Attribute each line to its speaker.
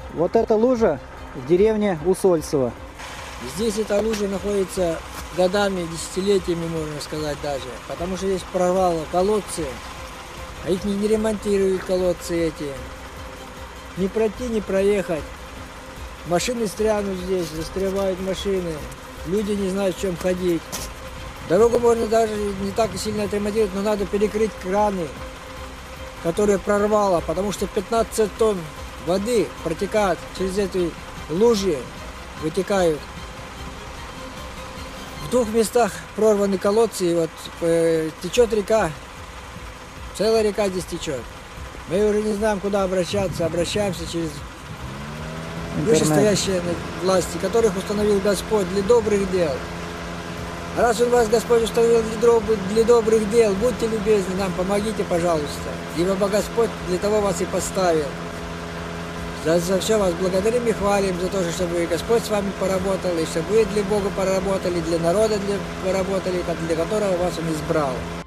Speaker 1: Вот эта лужа в деревне Усольцево.
Speaker 2: Здесь эта лужа находится годами, десятилетиями, можно сказать даже. Потому что здесь прорвало колодцы, а их не ремонтируют, колодцы эти. Не пройти, не проехать. Машины стрянут здесь, застревают машины. Люди не знают, в чем ходить. Дорогу можно даже не так сильно отремонтировать, но надо перекрыть краны, которые прорвало, потому что 15 тонн воды протекают через эти лужи, вытекают. В двух местах прорваны колодцы, и вот течет река, целая река здесь течет. Мы уже не знаем, куда обращаться, обращаемся через вышестоящие власти, которых установил Господь для добрых дел. А раз Он вас, Господь, установил для добрых дел, будьте любезны нам, помогите, пожалуйста. Ибо Господь для того вас и поставил. За все вас благодарим и хвалим, за то, чтобы Господь с вами поработал, и чтобы вы для Бога поработали, для народа поработали, для которого вас Он избрал.